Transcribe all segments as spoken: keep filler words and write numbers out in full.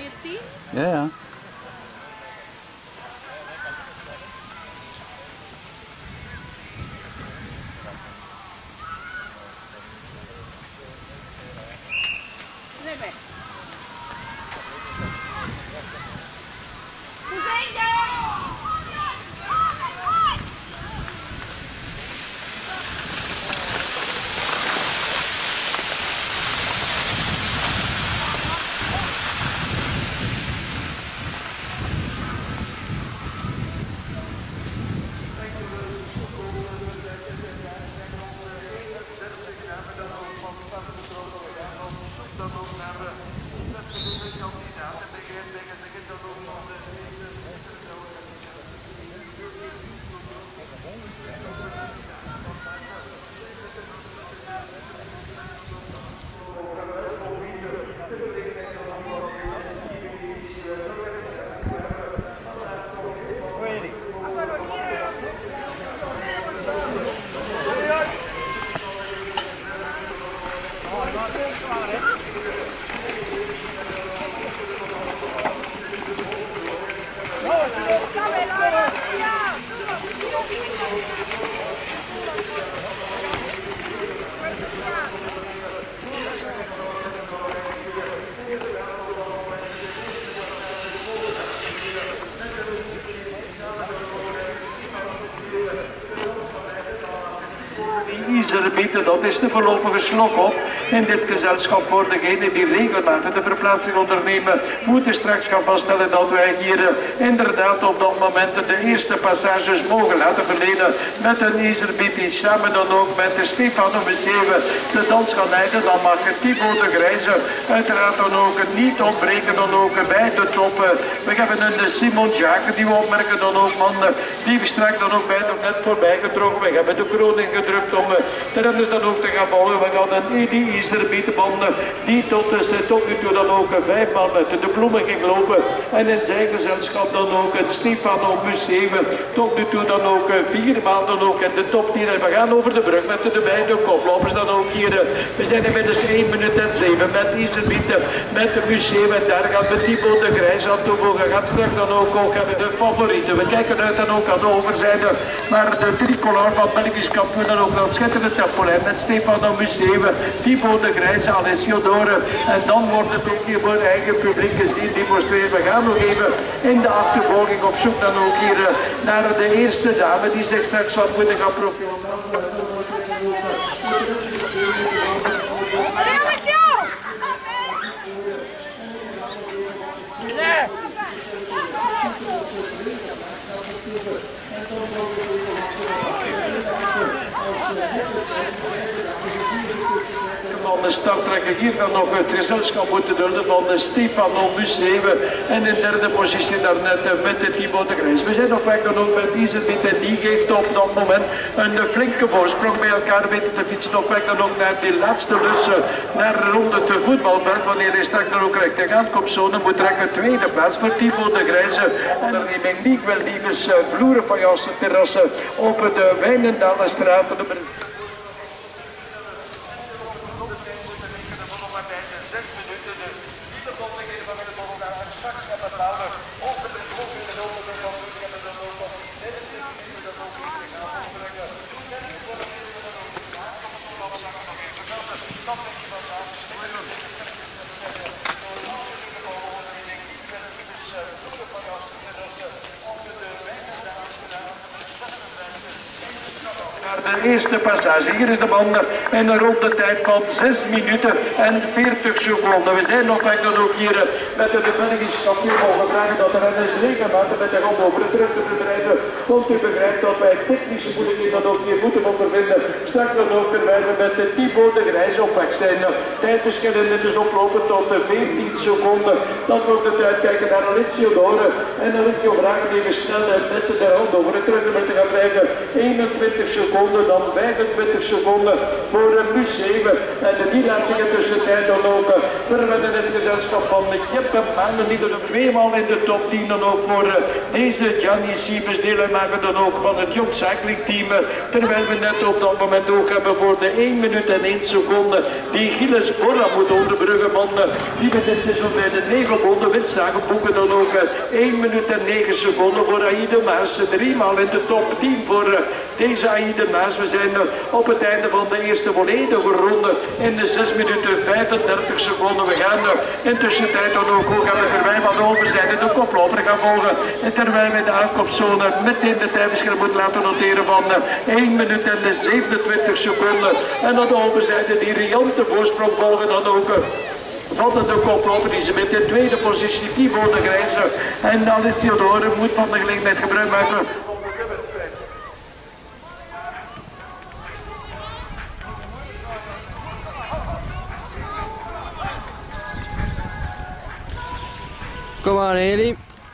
het zien? Ja, ja. Nee, weg. Hoe zijn je? Bieden, dat is de voorlopige slok op in dit gezelschap voor degenen die regelmatig de verplaatsing ondernemen, moeten straks gaan vaststellen dat wij hier uh, inderdaad op dat moment de eerste passages mogen laten verlenen met een Iserbiet die samen dan ook met de Stefano Museeuwen de dans gaan leiden. Dan mag Thibaut de Grijze uiteraard dan ook niet ontbreken dan ook bij de top. Uh, we hebben een uh, Simon Jacques die we opmerken dan ook man uh, die straks dan ook bij nog net voorbij getrokken. We hebben de kroning gedrukt om uh, de renners dan ook te gaan bouwen. We gaan een Edi Iserbietenband die tot, uh, tot nu toe dan ook uh, vijf man met de bloemen ging lopen. En in zijn gezelschap dan ook het Stefano Museeuwen. Tot nu toe dan ook uh, vier maanden ook in de top tien. En we gaan over de brug met de beide koplopers dan ook hier. Uh, we zijn inmiddels één minuut en zeven met Iserbieten, met het museum. En daar gaat de Thibaut de Grijze aan toevoegen. Gaat straks dan ook, ook hebben de favorieten. We kijken uit dan ook aan de overzijde. Maar de tricolor van Belgisch kampioen dan ook dat schitterende Tapolijn met Stefano Museeuwen, Thibaut de Grijze, Alessio Dore. En dan wordt het ook hier voor eigen publiek gezien. Die demonstreren. We gaan nog even in de achtervolging op zoek dan ook hier uh, naar de eerste dame die zich straks wat moeten gaan profileren. Alessio! Nee! Van de starttrekker hier dan nog het gezelschap moeten doen van de Stefano Museeuwen en in derde positie daarnet met de Thibaut de Grijze. We zijn nog weg dan ook met Iserbiet en die geeft op dat moment een flinke voorsprong bij elkaar weten te fietsen. Op weg dan ook naar die laatste lussen, naar rond het voetbalveld. Wanneer hij straks dan ook richting aankomstzone moet trekken, tweede plaats voor Thibaut de Grijze. Onderneming niet wel liefes vloeren van jouw terrassen op de Wijnendalenstraat. De eerste passage. Hier is de man in een rondetijd van zes minuten en veertig seconden. We zijn nog weg dan ook hier met de Belgische kampioen mogen vragen dat de renners regelmatig met de hand over de terug te bedrijven. Want u begrijpt dat wij technische moeilijkheden dat ook hier moeten ondervinden. Straks dan ook terwijl we met de Thibaut de Grijze op weg zijn. Tijdverschillen dus oplopen tot veertien seconden. Dan wordt het uitkijken naar Alessio Dore. En Alessio vragen even snel met de hand over de terug te gaan krijgen. eenentwintig seconden. dan vijfentwintig seconden voor een museum. En die laat zich in tussentijd dan ook verwennen in het gezelschap van Jeppe Maanden, die er tweemaal in de top tien dan ook voor deze Gianni Siebes deel maken dan ook van het Jong Cycling Team. Terwijl we net op dat moment ook hebben voor de één minuut en één seconde die Gilles Borra moet onderbruggen, man. Die we dit seizoen bij de Negelbonde winstdagen boeken dan ook één minuut en negen seconden voor Aïde Maas. Driemaal in de top tien voor deze Aïde Maas. We zijn op het einde van de eerste volledige ronde in de zes minuten vijfendertig seconden. We gaan in tussentijd dan ook hoe gaan we verwijden van de overzijde de koploper gaan volgen. En terwijl we de aankomstzone meteen de tijdverschil moeten laten noteren van één minuut en zevenentwintig seconden. En aan de overzijde die riante voorsprong volgen dan ook van de koploper die ze met de tweede positie die voor de grijze. En dan is Theodore moet van de gelegenheid gebruik maken. Kom maar, Heli.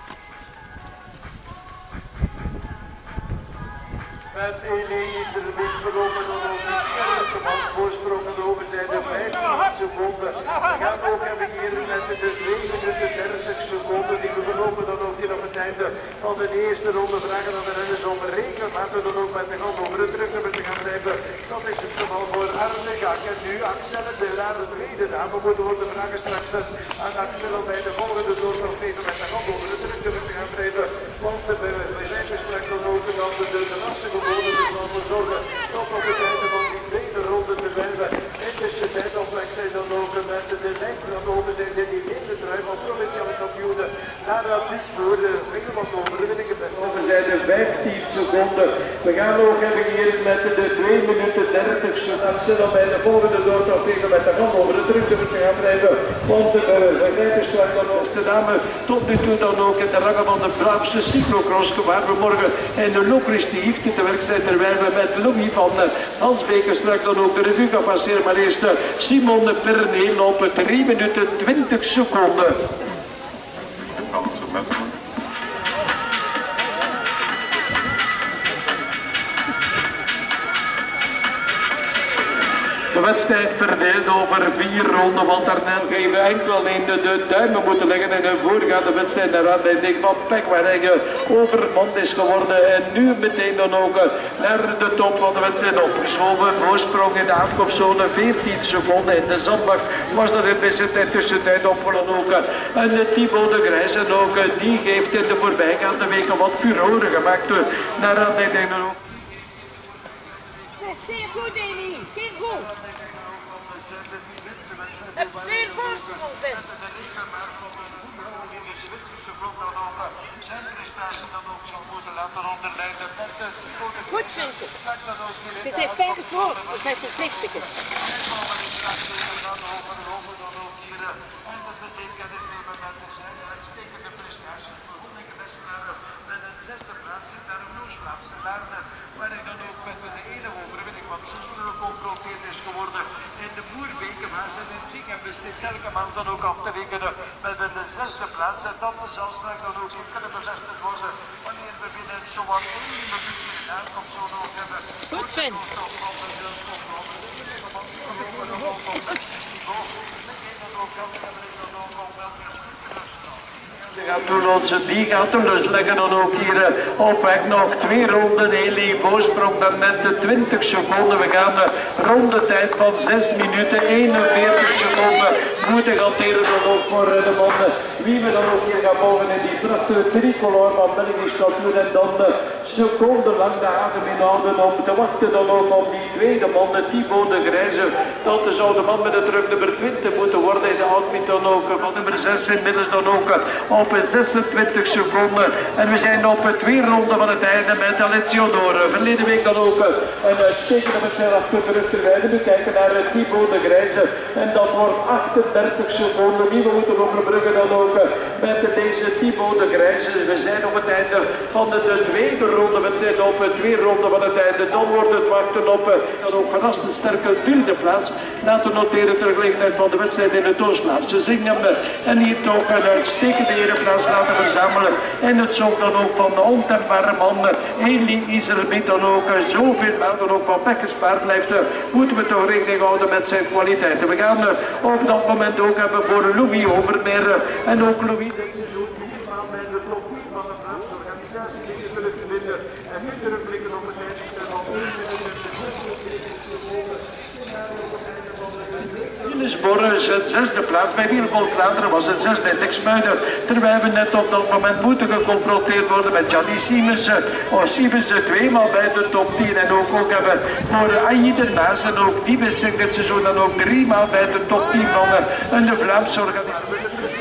Met Heli is er een beetje verlopen dan ook de eerste man voorsprong aan de overzijde vijftien seconden. We gaan ook hebben hier met de twee minuten dertig seconden die we verlopen dan ook hier op het einde van de eerste ronde. Vragen aan de renners om regelmatig dan ook met de hand over het drugnummer te gaan blijven. Dat is het geval voor Arne Gak. En nu Axel de Laar, de tweede dame, moeten worden vragen straks aan Axel om bij de volgende dood nog even met de hand over het drugnummer te gaan blijven. Want de bedrijven straks dan ook dan de, de, de lastige woorden ervan voor zorgen tot op het einde van die tweede ronde te blijven. Intussen tijd op plek zijn dan ook met de lijst van de overzijde die in de trui van provinciale kampioenen naar dat liefst voor de veel wat overwinningen best. We zijn de vijftien seconden. We gaan ook hebben hier met de twee minuten dertig seconden. Dan bij de volgende dood nog even met de hand over de drukte te gaan blijven. Want de begrijpers straks dan ook de dame tot nu toe dan ook in de rangen van de Vlaamse cyclocross waar we morgen in de loopprestief te werk zijn, terwijl we met Louis van Hans Beker straks dan ook de revue gaan passeren. Maar eerst Simon Perneel op drie minuten twintig seconden. De wedstrijd verdeeld over vier ronden, want daarna geven we enkel alleen de, de duimen moeten leggen in een voorgaande wedstrijd naar aanleiding van Pek, waar hij overmand is geworden. En nu meteen dan ook naar de top van de wedstrijd opgeschoven. Voorsprong in de aankomstzone veertien seconden. In de zandbak was dat in de tussentijd opgevallen ook. En Thibaut de Grijs en ook die geeft in de voorbijgaande weken wat furoren gemaakt naar aanleiding dan ook. Zeer goed, Amy. Zeer goed. Het veel voorsprong vindt. Goed, Vincent. Dit heeft ver voor, dus met de vliegtuigen. Waar hij dan ook met de ene overwinning van Soestel geconfronteerd is geworden in de Boerbekermaas en in Ziek en beslist elke maand dan ook af te rekenen met de zesde plaats. En dat zal straks dan ook hier kunnen bevestigd worden wanneer we binnen zowat één minuut in de aankomst ook hebben. Goed, Sven. Die gaat toen dus leggen dan ook hier op weg nog twee ronden. Heli voorsprong dan met de twintig seconden. We gaan de rondetijd van zes minuten eenenveertig seconden moeten hanteren dan ook voor de mannen. Wie we dan ook hier gaan mogen in die prachtige tricolor van Belgisch kampioen. En dan de seconde lang de adem inhouden om te wachten dan ook op die tweede man, de Thibaut de Grijze. Dat zou de man met het rug nummer twintig moeten worden in de outfit dan ook van nummer zes. Inmiddels dan ook op zesentwintig seconden. En we zijn op twee ronden van het einde met Alessandro. Verleden week dan ook een uitstekende wedstrijd achter de rug te rijden. We kijken naar Thibaut de Grijze. En dat wordt achtendertig seconden. Die we moeten overbruggen dan ook met deze Thibaut de Grijze. We zijn op het einde van de, de tweede ronde wedstrijd op, twee ronden van het einde. Dan wordt het wachten op dan ook verrast een sterke vierde plaats. Laten we noteren ter gelegenheid van de wedstrijd in de toonplaats. Ze zingen en hier toch een uitstekende ereplaats laten verzamelen. En het zorgt dan ook van de ontembare man Eli Iserbiet dan ook zoveel maar dan ook van Bekkers paard blijft. Moeten we toch rekening houden met zijn kwaliteiten. We gaan op dat moment ook hebben voor Louis Overmeer en ook Louis deze seizoen minimaal bij de top tien van de Vlaamse organisatie die zullen vinden. En nu terugblikken op het einde van één minuut en Gilles Borres, het zesde plaats. Bij Wielvold Vlaanderen was het zesde in Dixmuiden. Terwijl we net op dat moment moeten geconfronteerd worden met Gianni Siemens. Oh, Siemens tweemaal bij de top tien. En ook, ook hebben voor Aïde Naas en ook die wist zich dit seizoen dan ook driemaal bij de top tien van de Vlaamse organisatie.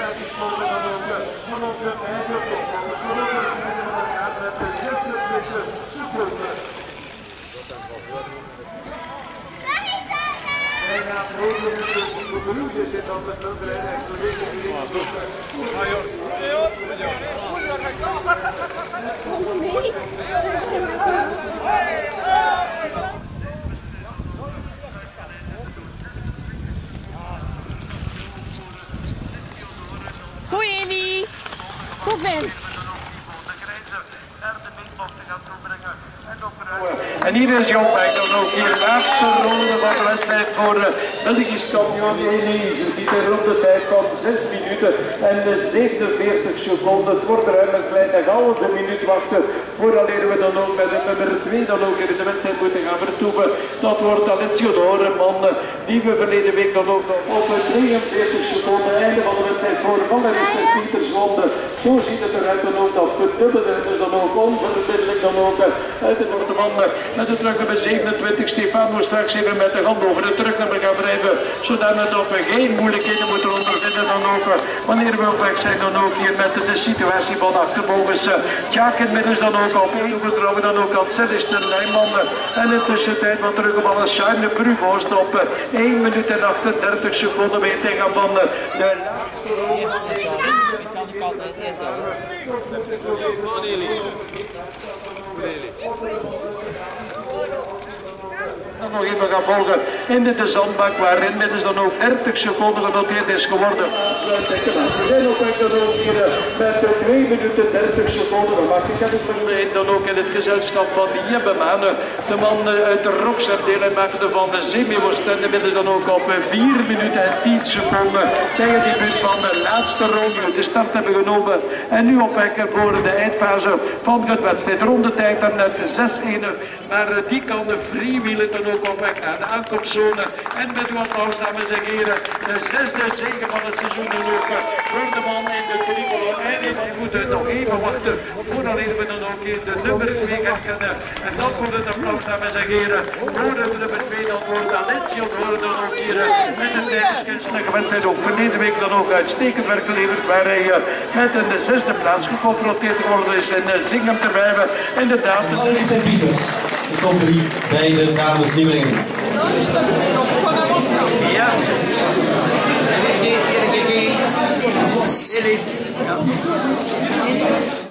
Hoi Amy, goed bent. En hier is Jon Beck dan ook hier laatste ronde van de wedstrijd voor uh, Belgisch kampioen Elise. Die ter rondetijd van zes minuten en zevenenveertig seconden. Het wordt ruim een kleine halve minuut wachten vooraleer we dan ook met de nummer twee dan ook in de wedstrijd moeten gaan vertoeven. Dat wordt Alessio Doreman, die we verleden week dan ook op drieënveertig seconden einde van de wedstrijd voor Valerie Pieters won. Zo ziet het eruit dan ook dat verdubbelde en dan ook onverbiddelijk dan ook uit de wordt de man met de terugnummer zevenentwintig Stefano straks even met de hand over de terugnummer gaan wrijven, zodat we geen moeilijkheden moeten ondervinden dan ook wanneer we op weg zijn dan ook hier met de situatie van achterbogens. Jaak inmiddels dan ook op één vertrouwen dan ook aan Celeste Nijman en in tussentijd wat terug op alle Charles Brughost op één minuut en achtendertig seconden mee tegen van de laatste dan nog even gaan volgen in de zandbak waarin inmiddels dan ook dertig seconden genoteerd is geworden. We zijn op weg dan ook hier met twee minuten dertig seconden. Maar ik heb het verleden dan ook in het gezelschap van Jebbe Maane, de man uit de Roxerdeel en maakte van de Semi-Worst en inmiddels dan ook op vier minuten en tien seconden tegen die buurt van de laatste ronde de start hebben genomen. En nu op weg voor de eindfase van de wedstrijd. Rondetijd dan net zes één, maar die kan de freewheelen dan ook op weg naar de aankomstzone. En met uw applaus, dames en heren, de zesde zege van het seizoen dan ook voor de man in de tricolor. En we moeten nog even wachten voordat we dan ook in de nummer twee gaan kennen. En dan wordt het applaus, dames en heren, voor de nummer twee dan wordt Alessio Doren dan ook hier met een tijdenskunstelijke wedstrijd ook verleden week dan ook uitstekend werk geleverd, waar hij met een zesde plaats geconfronteerd geworden is in Zingem te blijven. Inderdaad. Valerie Pieters, de top drie bij de dames Nieuwelingen. Ja. Jullie. Ja.